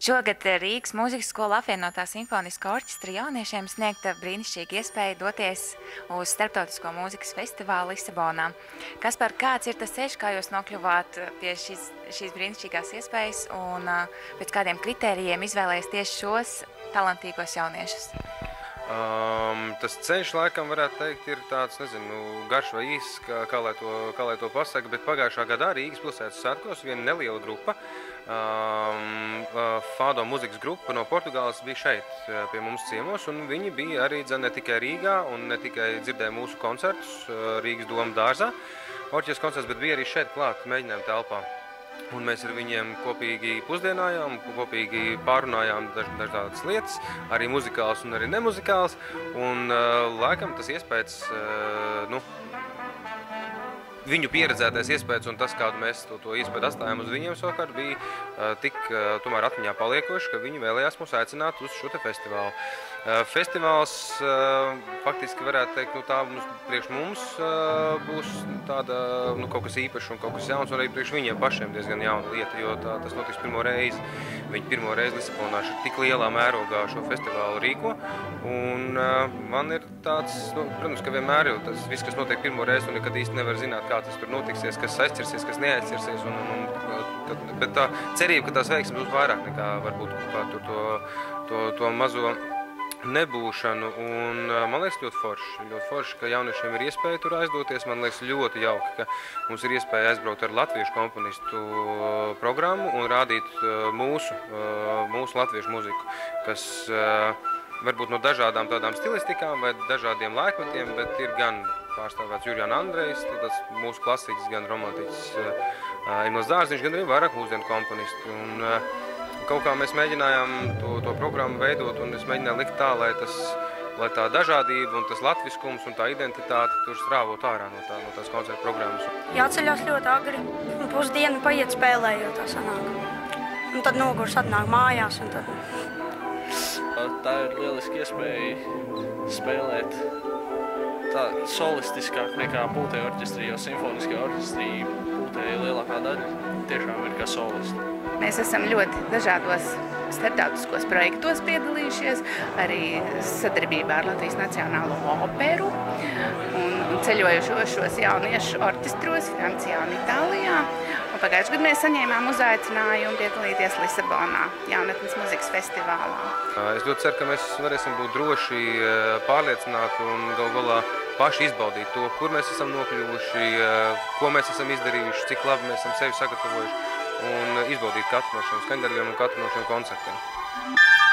Šogad Rīgas mūzikas skola apvienotā simfoniskā orķestra jauniešiem sniegta brīnišķīga iespēja doties uz starptautisko mūzikas festivālu Lisabonā. Kaspar, kāds ir tas ceļš, kā jūs nokļuvāt pie šīs brīnišķīgās iespējas un pēc kādiem kritērijiem izvēlējies tieši šos talantīgos jauniešus? Tas ceļš, laikam, varētu teikt, ir tāds, nezinu, garš vai īss, kā lai to pasaka, bet pagājušā gadā Rīgas pilsētas svētkos viena neliela grupa, Fado mūzikas grupa no Portugāles bija šeit pie mums ciemos, un viņi bija arī ne tikai Rīgā un ne tikai dzirdēja mūsu koncertus Rīgas Doma dārzā, orķestra koncerts, bet bija arī šeit klāt mēģinājuma telpā. Un mēs ar viņiem kopīgi pusdienājām, kopīgi pārunājām dažādas lietas, arī muzikāls un arī nemuzikāls. Un laikam tas iespējas, viņu pieredzētais iespējas un tas, kādu mēs to iespēju atstājām uz viņiem, savukārt bija tik tomēr atmiņā paliekoši, ka viņi vēlējās mūs aicināt uz šo te festivālu. Festivāls faktiski varētu teikt, tā priekš mums būs tāda kaut kas īpašs un kaut kas jauns, un arī priekš viņiem pašiem diezgan jauna lieta, jo tas notiks pirmo reizi. Viņi pirmo reizi Lisabonā tik lielā mērogā šo festivālu rīko, un man ir tāds, protams, ka vienmēr jau tas viss, kas notiek pirmo reizi, un nekad īsti nevar zināt, kā tas tur notiksies, kas aizķersies, kas neaizķersies, bet tā cerība, ka tās veiksmes būs vairāk nekā varbūt to mazo nebūšanu, un man liekas ļoti forši, ka jauniešiem ir iespēja tur aizdoties. Man liekas ļoti jauki, ka mums ir iespēja aizbraukt ar latviešu komponistu programmu un rādīt mūsu latviešu muziku, kas varbūt no dažādām tādām stilistikām vai dažādiem laikmetiem, bet ir gan pārstāvēts Jurijāna Andrejs, tas mūsu klasiķis, gan romantiķis Emils Dārziņš, gan arī vairāk mūsdienu komponisti. Un kaut kā mēs mēģinājām to programmu veidot, un es mēģināju likt tā, lai tā dažādība un tas latviskums un tā identitāte tur strāvot ārā no tās koncerta programmas. Jāceļās ļoti agri, un pusdienu paiet spēlējot tā sanāk. Un tad nogurs atnāk mājās, un tad... Tā ir lieliski iespēja spēlēt tā solistiskāk nekā pultē orķestrī, jo simfoniskajā orķestrī pultē lielākā daļa tiešām ir kā solisti. Mēs esam ļoti dažādos starptautiskos projektos piedalījušies, arī sadarbībā ar Latvijas Nacionālo operu un ceļojušos šos jauniešu orķestros Francijā un Itālijā. Un pagājušajā gadā mēs saņēmām uzaicinājumu piedalīties Lisabonā, jaunatnes muzikas festivālā. Es ļoti ceru, ka mēs varēsim būt droši, pārliecināti un galu galā paši izbaudīt to, kur mēs esam nokļuvuši, ko mēs esam izdarījuši, cik labi mēs esam sevi sagatavojuši un izbaudīt katru no šiem skaņdarbiem un katru no šiem koncertiem.